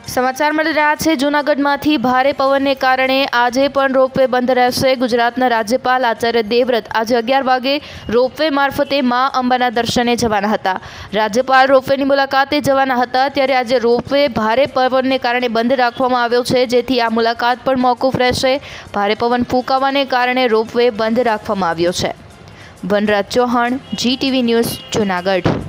समाचार मिल रहा है जूनागढ़मांथी भारे पवनने कारणे आजे पण रोपवे बंध रहेशे। गुजरातना राज्यपाल आचार्य देवव्रत आज 11 वागे रोपवे मार्फते मां अंबाना दर्शने जवाना हता। राज्यपाल रोपवेनी मुलाकाते जवाना हता त्यारे आज रोपवे भारे पवनने कारणे बंध राखवामां आव्यो छे, जेथी आ मुलाकात पण मोकूफ रहेशे। भारे पवन फूंकावाने कारणे रोपवे बंध राखवामां आव्यो छे। Vanraj Chauhan, GTV news, Junagadh.